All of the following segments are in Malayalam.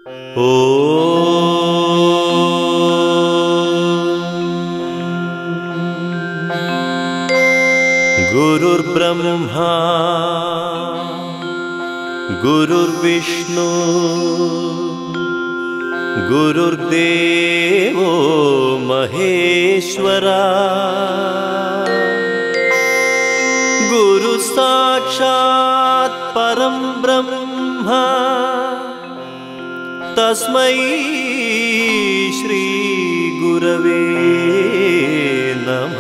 गुरुर्ब्रह्मा गुरुर्विष्णु गुरुर्देवो महेश्वरा गुरु साक्षात् परं ब्रह्म तस्मै श्री गुरवे नमः।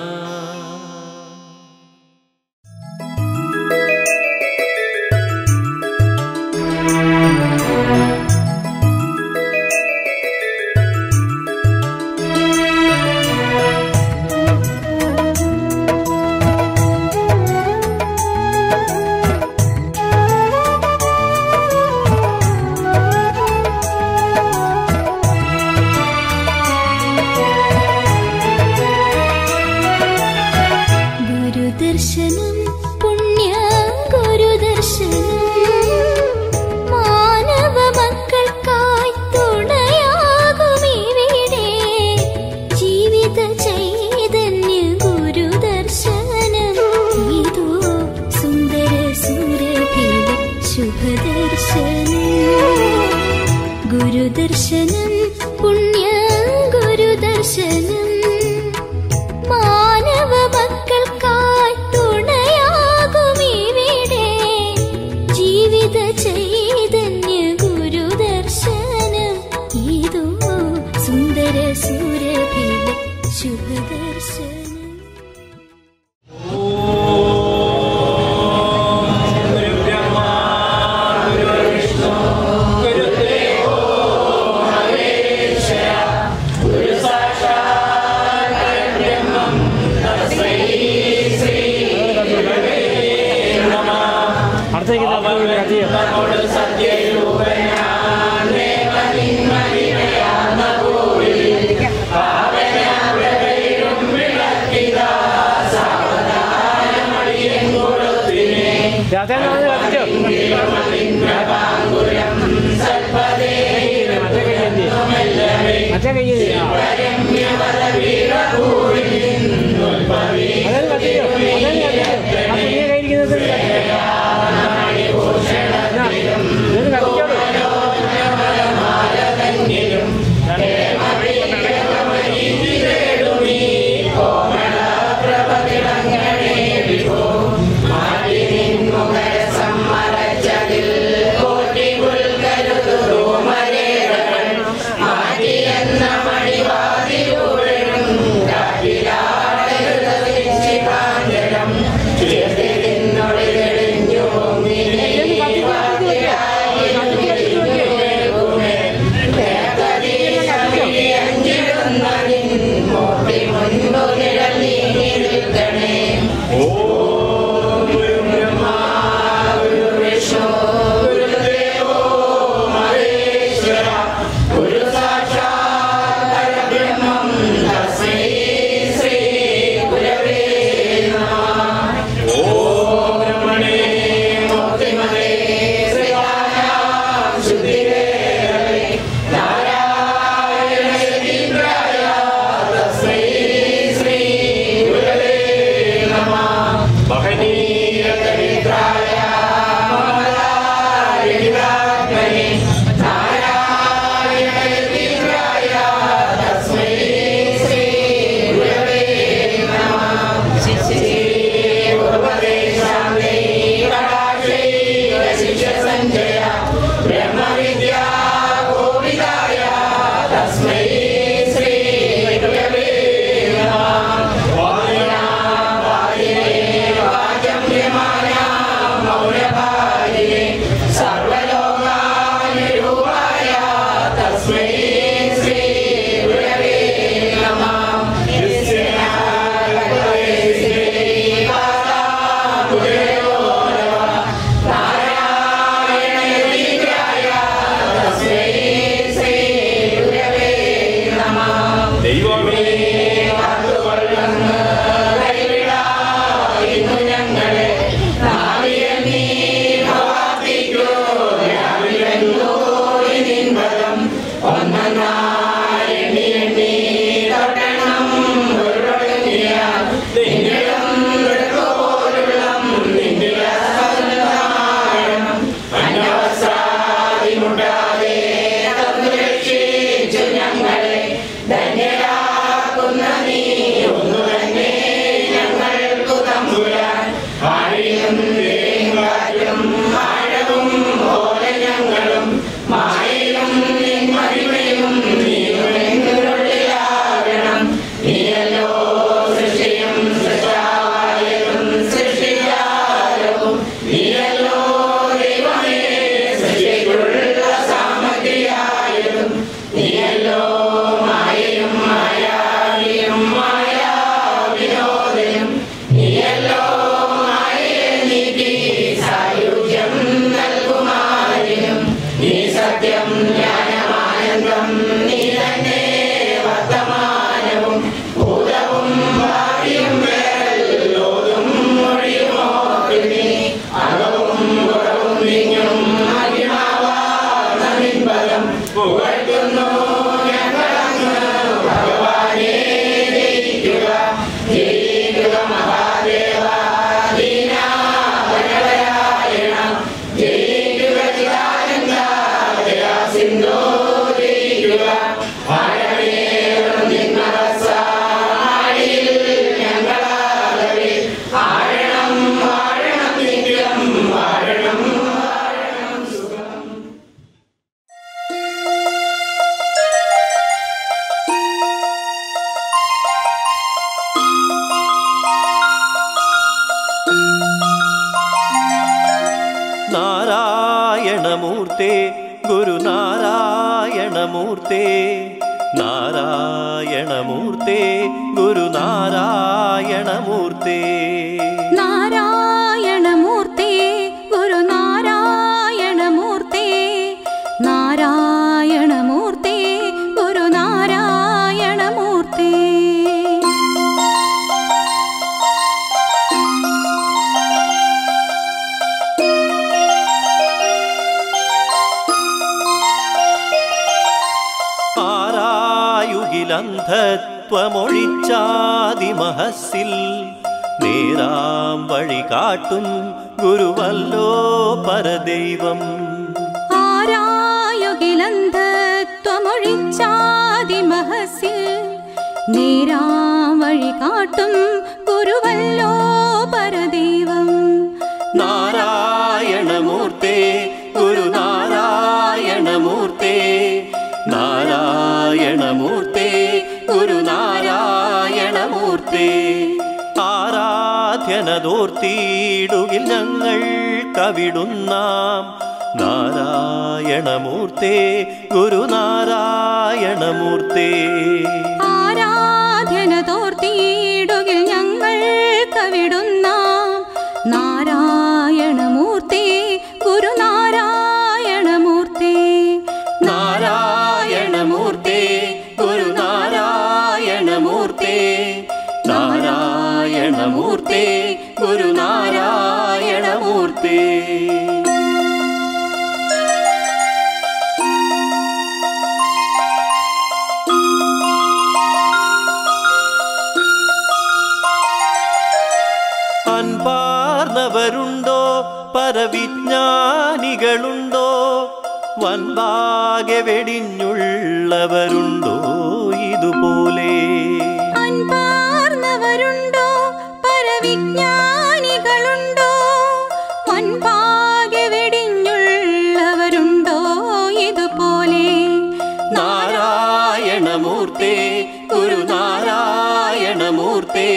गुरुदर्शनं पुण्य गुरुदर्शनं मानव मक्कൾക്കായി തുണയാകുമിവിടെ ജീവിത ചൈതന്യ ഗുരുദർശനം ഇതോ സുന്ദര സുരഭില ശുഭദർശനം। നാരായണമൂർത്തേ ഗുരുനാരായണമൂർത്തേ നാരായണമൂർത്തേ ഗുരുനാരായണമൂർത്തേ നാരായണമൂർത്തേ ഗുരുനാരായണമൂർത്തേ നാരായണമൂർത്തേ ഗുരുനാരായണമൂർത്തേ ആരായുകിലന്ധത്വമൊഴിച്ചാതിമഹസ്സിൽ നേരാം വഴി കാട്ടും ഗുരുവല്ലോ പരദൈവം ആരായുകിലന്ധത്വമൊഴിച്ചാതിമഹസ്സിൽ നേരാം വഴി കാട്ടും ഗുരുവല്ലോ പരദൈവം നാരായണമൂർത്തേ ഗുരുനാരായണമൂർത്തേ നാരായണമൂർത്തേ ഗുരുനാരായണമൂർത്തേ ആരാധ്യനതോർത്തിയിടുകിൽ ഞങ്ങൾ കവിടുന്നാം നാരായണമൂർത്തേ ഗുരുനാരായണമൂർത്തേ ആരാധ്യനതോർത്തിയിടുകിൽ ഞങ്ങൾ കവിടുന്നാം നാരായണമൂർത്തേ ഗുരുനാരായണമൂർത്തേ നാരായണമൂർത്തേ ഗുരുനാരായണമൂർത്തേ നാരായണമൂർത്തേ ഗുരുനാരായണമൂർത്തേ അൻപാർന്നവരുണ്ടോ പരവിജ്ഞാനികളുണ്ടോ വൻപാകെ വെടിഞ്ഞുള്ളവരുണ്ടോ ഇതുപോലെ അൻപാർന്നവരുണ്ടോ പരവിജ്ഞാനികളുണ്ടോ വൻപാകെ വെടിഞ്ഞുള്ളവരുണ്ടോ ഇതുപോലെ നാരായണമൂർത്തേ ഗുരുനാരായണമൂർത്തേ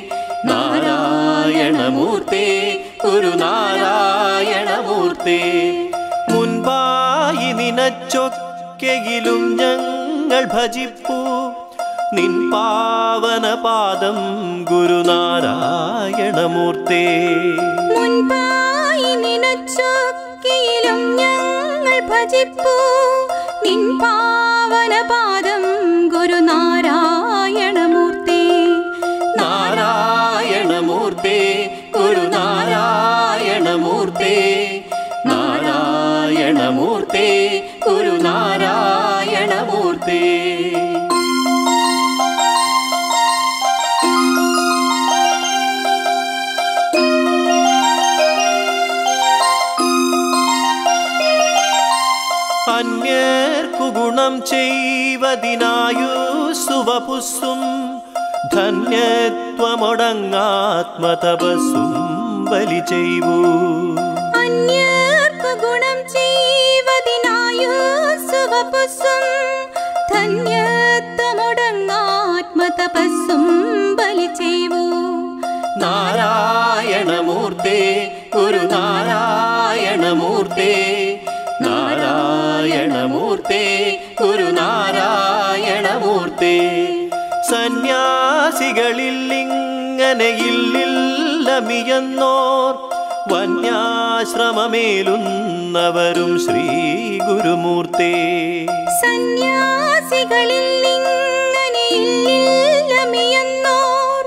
നാരായണമൂർത്തേ ഗുരുനാരായണമൂർത്തേ മുൻപായി നിനച്ചൊക്കെയിലും ഞങ്ങൾ ഭജിപ്പൂ നിൻ പാവനപാദം ഗുരുനാരായണമൂർത്തേ മുൻപായി നിനച്ചൊക്കെയിലും ഞങ്ങൾ ഭജിപ്പൂ നിൻ പാവനപാദം ഗുരുനാരായണമൂർത്തേ നാരായണമൂർത്തേ ഗുരുനാരായണമൂർത്തേ നാരായണമൂർത്തേ ഗുരുനാരായണമൂർത്തേ അന്യർക്കു ഗുണം ചെയ്വതിനായുസ്സുവപുസ്സും ധന്യത്വമൊടങ്ങാത്മതപസ്സും ബലി ചെയ്വൂ അന്യർക്കു ഗുണം ചെയ്വതിനായുസ്സുവപുസ്സും ധന്യത്വമൊടങ്ങാത്മതപസ്സും ബലി ചെയ്വൂ നാരായണമൂർത്തേ ഗുരുനാരായണമൂർത്തേ നാരായണമൂർത്തേ ഗുരുനാരായണമൂർത്തേ സന്യാസികളില്ലിങ്ങനെയില്ലമിയെന്നോർ വന്യാശ്രമമേലുന്നവരും ശ്രീ ഗുരുമൂർത്തേ സന്യാസികളില്ലിങ്ങനെയില്ലമിയെന്നോർ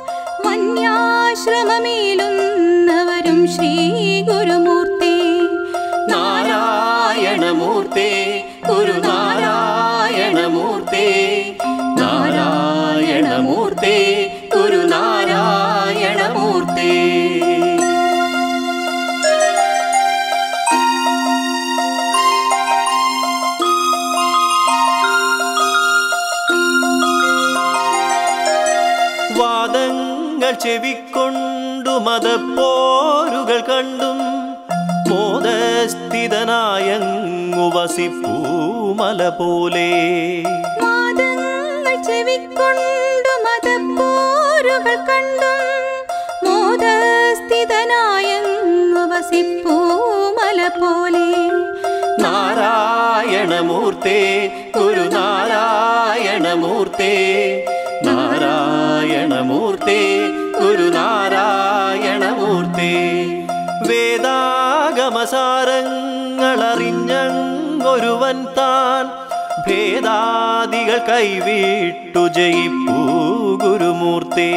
വന്യാശ്രമമേലുന്നവരും ശ്രീ ഗുരുമൂർത്തേ നാരായണമൂർത്തേ ഗുരുനാരായണമൂർത്തേ നാരായണമൂർത്തേ ഗുരുനാരായണമൂർത്തേ വാദങ്ങൾ ചെവിക്കൊണ്ടു മതപ്പോരുകൾ കണ്ടും മോദസ്ഥിതനായങ്ങു വസിപ്പൂമല പോലെ വാദങ്ങൾ ചെവിക്കൊണ്ടു മതപ്പോരുകൾ കണ്ടും മോദസ്ഥിതനായങ്ങു വസിപ്പൂമല പോലെ നാരായണമൂർത്തേ ഗുരുനാരായണമൂർത്തേ നാരായണമൂർത്തേ ഗുരുനാരായണമൂർത്തേ വേദാഗമസാരങ്ങളറിഞ്ഞൊരുവൻ താൻ ഭേദാദികൾ കൈവിട്ടു ജയിപ്പൂ ഗുരുമൂർത്തേ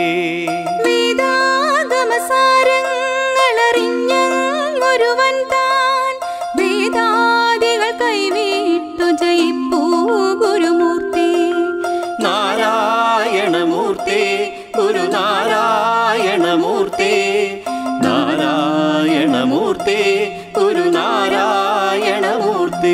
വേദാഗമസാരങ്ങളറിഞ്ഞൊരുവൻ താൻ ഭേദാദികൾ കൈവിട്ടു ജയിപ്പൂ ഗുരുമൂർത്തേ നാരായണമൂർത്തേ ഗുരുനാരായണമൂർത്തേ നാരായണമൂർത്തേ ഗുരുനാരായണമൂർത്തേ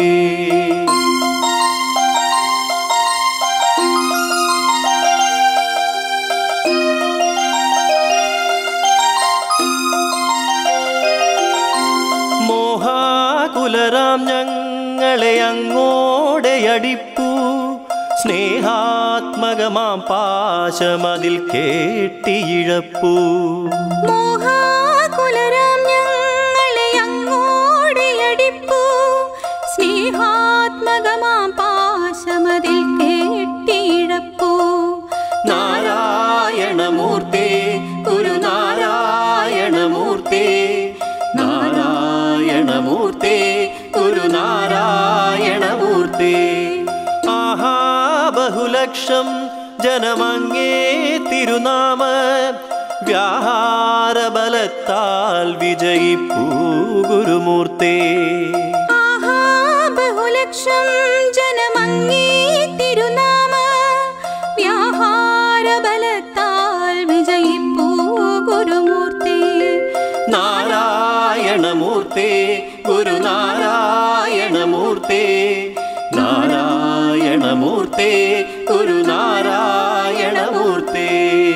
മോഹാകുലരാം ഞങ്ങളെ അങ്ങോടെയടിപ്പൂ സ്നേഹാത്മകമാം പാശമതിൽ കേട്ടിയിഴപ്പൂ മോഹാകുലരാം ഞങ്ങളെ അങ്ങോടെയടിപ്പൂ സ്നേഹാത്മകമാം പാശമതിൽ കേട്ടിയിഴപ്പൂ നാരായണമൂർത്തേ ഗുരുനാരായണമൂർത്തേ നാരായണമൂർത്തേ ഗുരുനാരായണമൂർത്തേ ആഹാ ബഹുലക്ഷം ജനമങ്ങേ തിരുനാമ വ്യാഹാരബലത്താൽ വിജയിപ്പൂ ഗുരുമൂർത്തേ ആഹാ ബഹുലക്ഷം ജനമങ്ങേ തിരുനാമ വ്യാഹാരബലത്താൽ വിജയിപ്പൂ ഗുരുമൂർത്തേ നാരായണമൂർത്തേ ഗുരുനാരായണമൂർത്തേ നാരായണമൂർത്തേ ഗുരുനാരായണമൂർത്തേ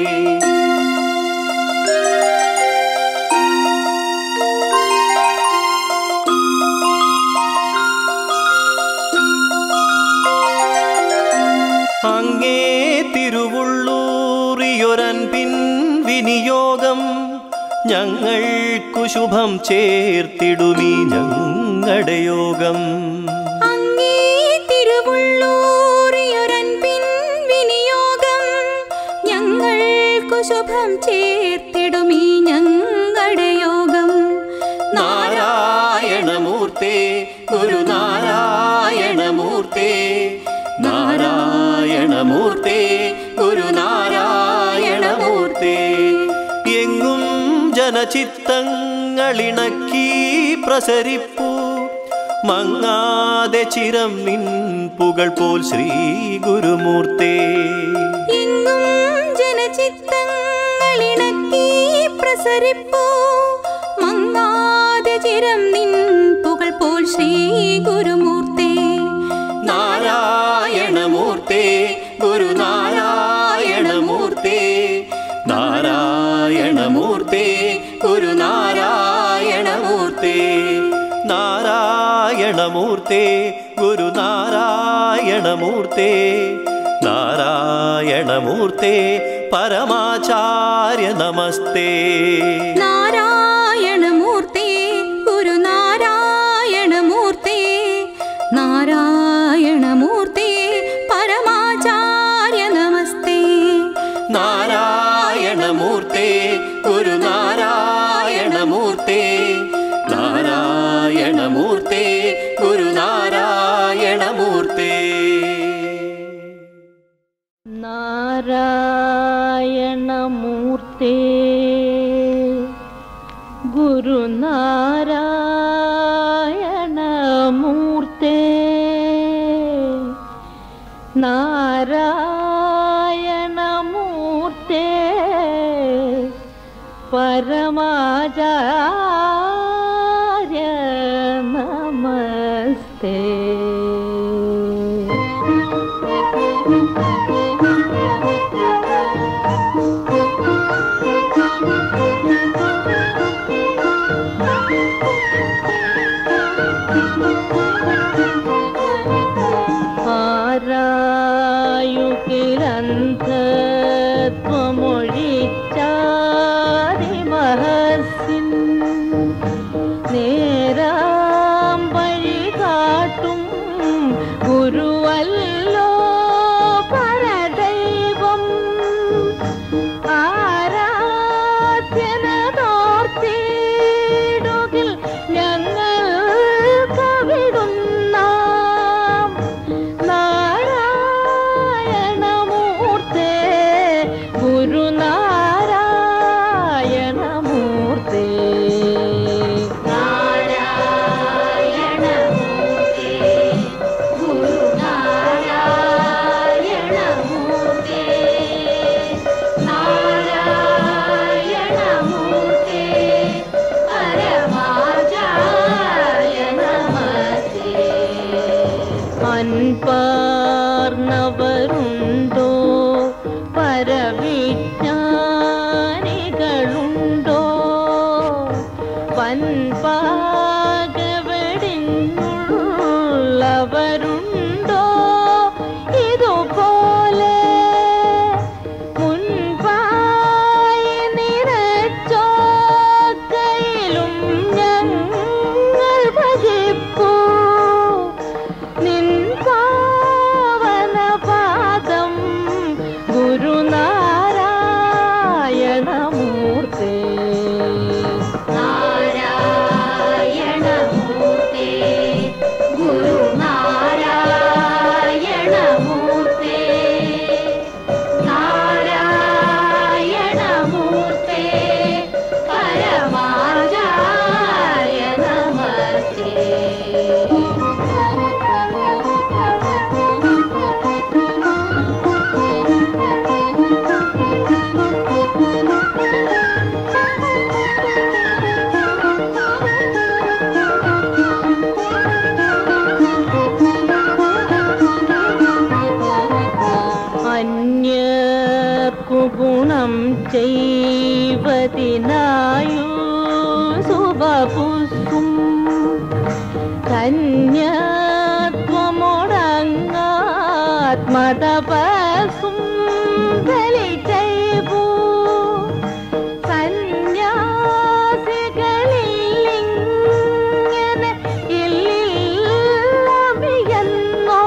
അങ്ങേ തിരുവുള്ളൂറിയൊരൻപിൻ വിനിയോഗം ഞങ്ങൾക്കു ശുഭം ചേർത്തിടുമീ ഞങ്ങളുടെ യോഗം അങ്ങേ തിരുവുള്ളൂറിയൊരൻപിൻ വിനിയോഗം ഞങ്ങൾക്കു ശുഭം ചേർത്തിടുമീ ഞങ്ങളുടെ യോഗം നാരായണമൂർത്തേ ഗുരുനാരായണമൂർത്തേ നാരായണമൂർത്തേ ഗുരുനാരായണമൂർത്തേ എങ്ങും ജനചിത്തങ്ങളിണക്കി പ്രസരിപ്പൂ മങ്ങാതെ ചിരം നിൻ പുകൾ പോൽ ശ്രീ ഗുരുമൂർത്തേ എങ്ങും ജനചിത്തങ്ങളിണക്കി പ്രസരിപ്പൂ മങ്ങാതെ ചിരം നിൻ പുകൾ പോൽ ശ്രീ ഗുരുമൂർത്തേ നാരായണമൂർത്തേ ഗുരുനാരായണമൂർത്തേ നാരായണമൂർത്തേ ഗുരുനാരായണമൂർത്തേ നാരായണമൂർത്തേ ഗുരുനാരായണമൂർത്തേ നാരായണമൂർത്തേ പരമാചാര്യ നമസ്തേ നാരായണമൂർത്തേ ഗുരുനാരായണമൂർത്തേ നാരായണമൂർത്തേ പരമാചാര്യ നമസ്തേ നാരായണമൂർത്തേ ഗുരുനാരായണമൂർത്തേ നാരായണമൂർത്തേ ഗുരുനാരായണമൂർത്തേ നാരായണമൂർത്തേ ഗുരുനാരായണമൂർത്തേ നാരായണമൂർത്തേ പരമാചാര്യ നമസ്തേ ആരായുകിലന്ധത്വമൊഴിച്ചാരിമഹസിൻ നേരാം വഴി കാട്ടി അൻപാർന്നവരുണ്ടോ പരവിജ്ഞാനികളുണ്ടോ വൻപാകവെടിഞ്ഞുള്ളവരുണ്ടോ ഇതുപോലെ മുൻപായി നിറച്ചോക്കയിലും ഞങ്ങൾ ഭജിപ്പൂ നിൻ പാവനപാദം ഗുരുനാരായണമൂർത്തേ നാരായണമൂർത്തേ ഗുരുനാരായണമൂർത്തേ നാരായണമൂർത്തേ പരമാചാര്യ നമസ്തേ. അന്യർക്കു ഗുണം ചെയ്വതിനായു സുബപുസ്സും ധന്യത്വമൊടങ്ങാത്മതപസ്സും ബലി ചെയ്വൂ സന്യാസികളിങ്ങനെ ഇല്ലമിയെന്നോ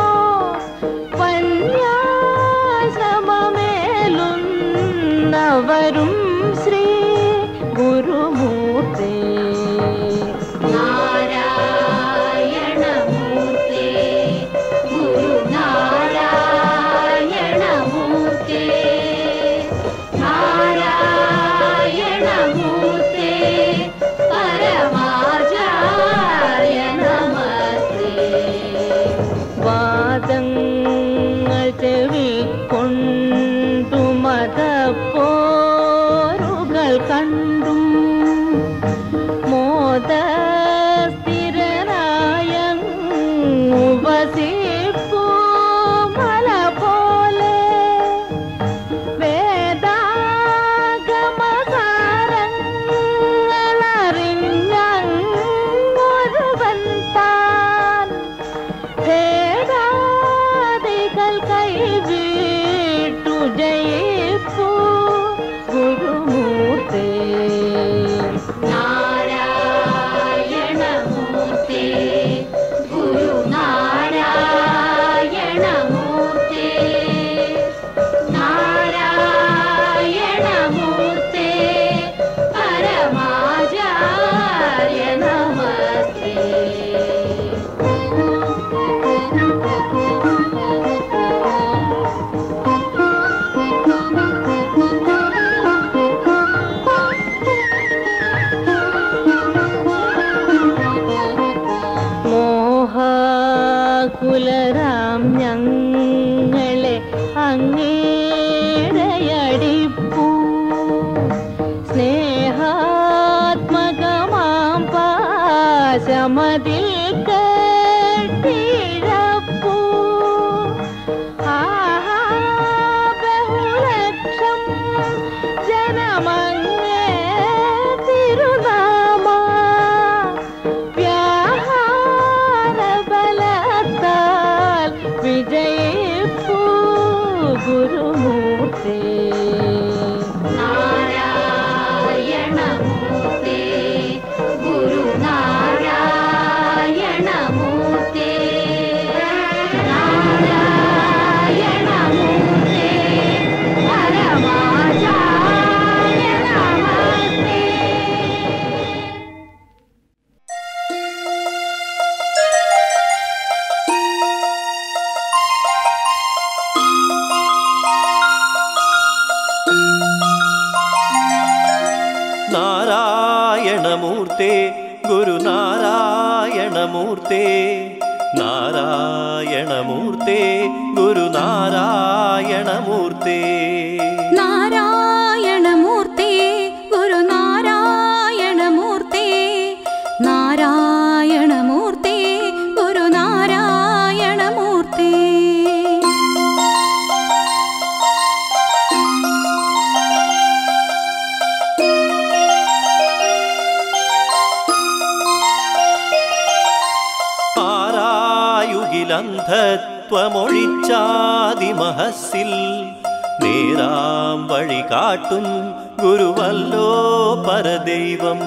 വന്യാശ്രമമേലുന്നവരും ശ്രീ ഗുരുമൂർത്തേ നാരായണമൂർത്തേ ഗുരുനാരായണമൂർത്തേ നാരായണമൂർത്തേ പരമാചാര്യ നമസ്തേ. വാദങ്ങൾ ചെവിക്കൊണ്ടു മതപ്പോരുകൾ കണ്ടും മോദസ്ഥിരനായവസിപ്പൂ മല പോലെ വേദാഗമസാരങ്ങളറിഞ്ഞൊരുവൻ താൻ ഭേദാദികൾ കൈവിട്ടു ജയിപ്പൂ ഗുരുമൂർത്തേ നാരായണമൂർത്തേ ഗുരുനാരായണമൂർത്തേ നാരായണമൂർത്തേ പരമാചാര്യ നമസ്തേ. മോഹാകുലരാം ഞങ്ങളെ അങ്ങേടയടിപ്പൂ സ്നേഹാത്മകമാം പാശമതിൽ കെട്ടിഴപ്പൂ ആഹാ ബഹുലക്ഷം ജനമങ്ങേ തിരുനാമ വ്യാഹാരബലത്താൽ വിജയിപ്പൂ ഗുരുമൂർത്തേ നാരായണമൂർത്തേ ഗുരുനാരായണമൂർത്തേ നാരായണമൂർത്തേ പരമാചാര്യ നമസ്തേ. നാരായണമൂർത്തേ ഗുരുനാരായണമൂർത്തേ നാരായണമൂർത്തേ ഗുരുനാരായണമൂർത്തേ നാരായണമൂർത്തേ ഗുരുനാരായണമൂർത്തേ നാരായണമൂർത്തേ ഗുരുനാരായണമൂർത്തേ നാരായുകിലന്ധത്വമൊഴിച്ചാതിമഹസ്സിൽ നേരാം വഴി കാട്ടും ഗുരുവല്ലോ പരദൈവം.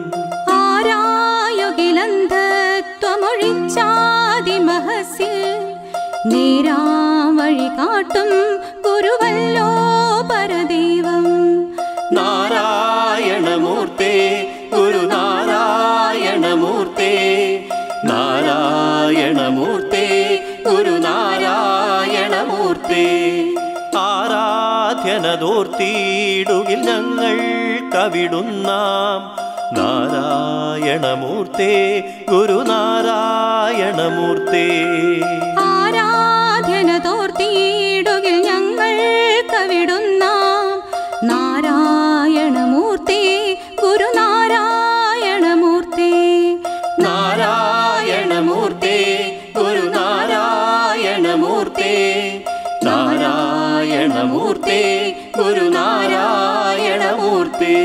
ആരായുകിലന്ധത്വമൊഴിച്ചാതിമഹസ്സിൽ നേരാം വഴി കാട്ടും ഗുരുവല്ലോ പരദൈവം. നാരായണമൂർത്തേ ഗുരുനാരായണമൂർത്തേ, നാരായണമൂർത്തേ ഗുരുനാരായണമൂർത്തേ. ആരാധ്യനതോർത്തിയിടുകിൽ ഞങ്ങൾ കവിടുന്നാം നാരായണമൂർത്തേ ഗുരുനാരായണമൂർത്തേ. ആരാധ്യനതോർത്തിയിടുകിൽ ഞങ്ങൾ കവിടുന്നാം നാരായണമൂർത്തേ ഗുരുനാരായണമൂർത്തേ. നാരായണമൂർത്തേ ഗുരുനാരായണമൂർത്തേ, നാരായണമൂർത്തേ ഗുരുനാരായണമൂർത്തേ.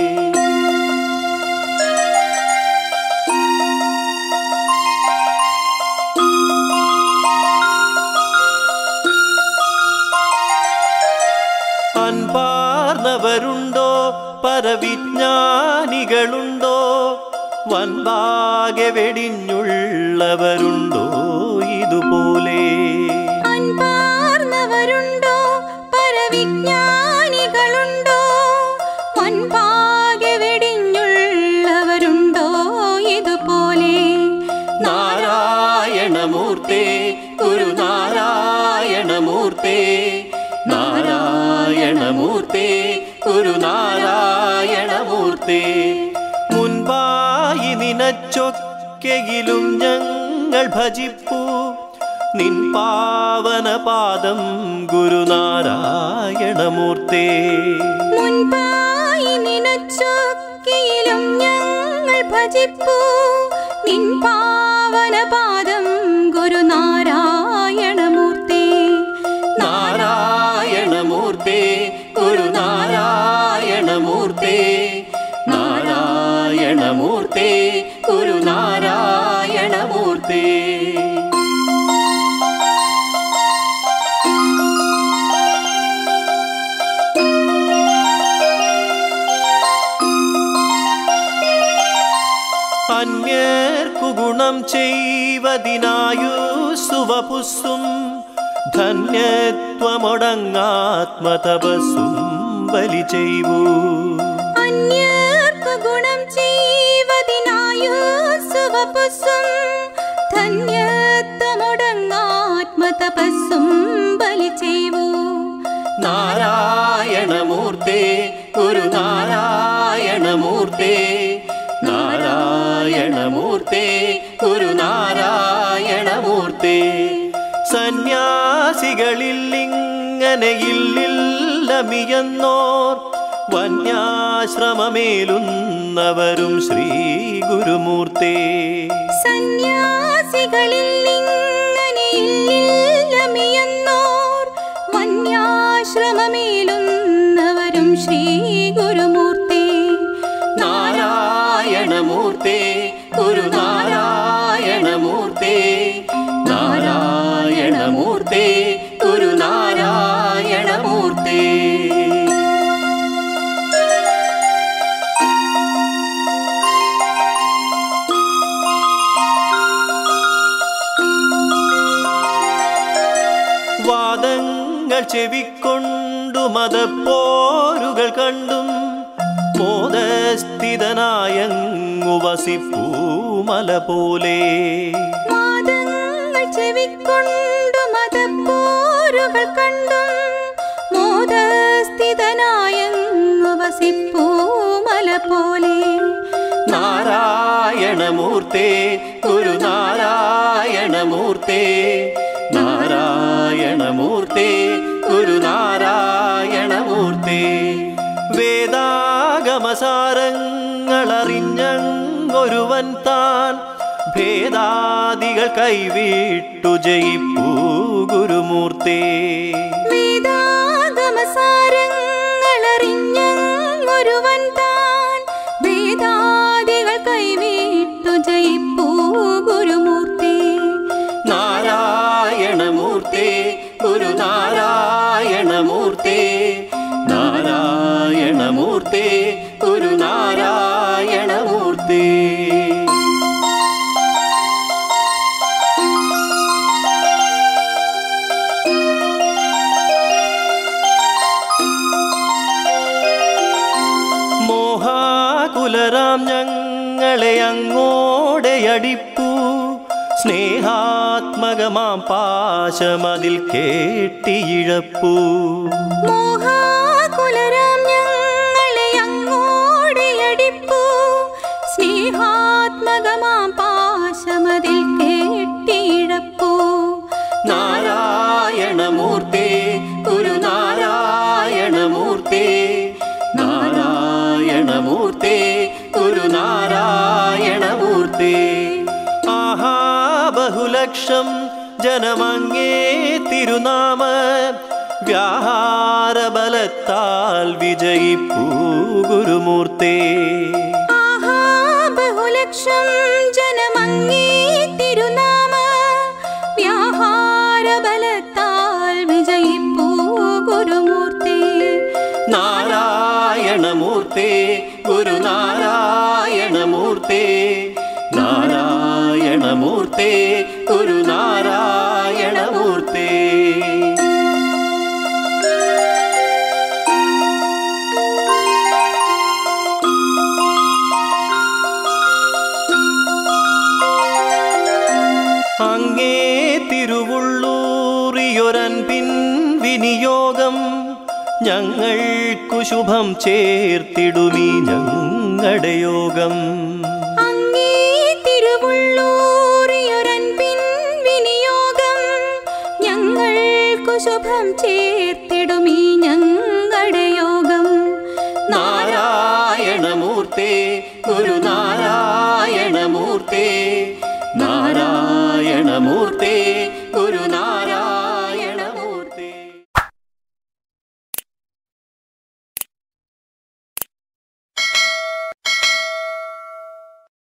അൻപാർന്നവരുണ്ടോ പരവിജ്ഞാനികളുണ്ടോ, വൻപാകെ വെടിഞ്ഞുള്ളവരുണ്ടോ ഇതുപോലെ. അൻപാർന്നവരുണ്ടോ പരവിജ്ഞാനികളുണ്ടോ, വൻപാകെ വെടിഞ്ഞുള്ളവരുണ്ടോ ഇതുപോലെ. നാരായണമൂർത്തേ ഗുരുനാരായണമൂർത്തേ, നാരായണമൂർത്തേ ഗുരുനാരായണമൂർത്തേ. മുൻപായി നിനച്ചൊക്കെയിലും ഞങ്ങൾ ഭജിപ്പൂ നിൻ പാവനപാദം ഗുരുനാരായണമൂർത്തേ. മുൻപായി നിനച്ചൊക്കെയിലും ഞങ്ങൾ ഭജിപ്പൂ നിൻ പാവനപാദം ഗുരുനാരായണമൂർത്തേ. നാരായണമൂർത്തേ ഗുരുനാരായണമൂർത്തേ, നാരായണമൂർത്തേ ഗുരുനാരായണമൂർത്തേ. അന്യർക്കു ഗുണം ചെയ്വതിനായുസ്സുവപുസ്സും ധന്യത്വമൊടങ്ങാത്മതപസ്സും ബലി ചെയ്വൂ. അന്യർക്കു ഗുണം ചെയ്വതിനായുസ്സുവപുസ്സും ധന്യത്വമൊടങ്ങാത്മതപസ്സും ബലി ചെയ്വൂ. നാരായണമൂർത്തേ ഗുരുനാരായണമൂർത്തേ, നാരായണമൂർത്തേ ഗുരുനാരായണമൂർത്തേ. സന്യാസികളില്ലിങ്ങനെയില്ലമിയെന്നോർ വന്യാശ്രമമേലുന്നവരും ശ്രീ ഗുരുമൂർത്തേ. സന്യാസികളില്ലിങ്ങനെയില്ലമിയെന്നോർ വന്യാശ്രമമേലുന്നവരും ശ്രീ ഗുരുമൂർത്തേ. നാരായണമൂർത്തേ ഗുരുനാരായണമൂർത്തേ, നാരായണമൂർത്തേ ഗുരുനാരായണമൂർത്തേ. വാദങ്ങൾ ചെവിക്കൊണ്ടു മതപ്പോരുകൾ കണ്ടും മോദസ്ഥിതനായങ്ങു വസിപ്പൂമല പോലെ. വാദങ്ങൾ ചെവിക്കൊണ്ടു മതപ്പോരുകൾ കണ്ടും മോദസ്ഥിതനായങ്ങു വസിപ്പൂമല പോലെ. നാരായണമൂർത്തേ ഗുരുനാരായണമൂർത്തേ, നാരായണമൂർത്തേ ഗുരുനാരായണമൂർത്തേ. വേദാഗമസാരങ്ങളറിഞ്ഞൊരുവൻ താൻ ഭേദാദികൾ കൈവിട്ടു ജയിപ്പൂ ഗുരുമൂർത്തേ. വേദാഗമസാരങ്ങളറിഞ്ഞൊരുവൻ താൻ ഭേദാദികൾ കൈവിട്ടു ജയിപ്പൂ ഗുരുമൂർത്തേ. നാരായണ നാരായണമൂർത്തേ ഗുരുനാരായണമൂർത്തേ നാരായണമൂർത്തേ ഗുരുനാരായണമൂർത്തേ. മോഹാകുലരാം ഞങ്ങളെ അങ്ങോടെയടിപ്പൂ സ്നേഹാത്മകമാം പാശമതിൽ കേട്ടിയിഴപ്പൂ. മോഹാകുലരാം ഞങ്ങളെ അങ്ങോടെയടിപ്പൂ സ്നേഹാത്മകമാം പാശമതിൽ കേട്ടിയിഴപ്പൂ. നാരായണമൂർത്തേ ഗുരുനാരായണമൂർത്തേ നാരായണമൂർത്തേ ഗുരുനാരായണമൂർത്തേ. ആഹാ ബഹുലക്ഷം ജനമങ്ങേ തിരുനാമ വ്യാഹാരബലത്താൽ വിജയിപ്പൂ ഗുരുമൂർത്തേ. ആഹാ ബഹുലക്ഷം ജനമങ്ങേ തിരുനാമ വ്യാഹാരബലത്താൽ വിജയിപ്പൂ ഗുരുമൂർത്തേ. നാരായണമൂർത്തേ ഗുരുനാരായണമൂർത്തേ നാരായണമൂർത്തേ ഗുരുനാരായണമൂർത്തേ. അങ്ങേ തിരുവുള്ളൂറിയൊരൻപിൻ വിനിയോഗം ഞങ്ങൾക്കു ശുഭം ചേർത്തിടുമീ ഞങ്ങളുടെ യോഗം. അങ്ങേ തിരുവുള്ളൂറിയൊരൻപിൻ വിനിയോഗം ഞങ്ങൾക്കു ശുഭം ചേർത്തിടുമീ ഞങ്ങളുടെ യോഗം. നാരായണമൂർത്തേ ഗുരു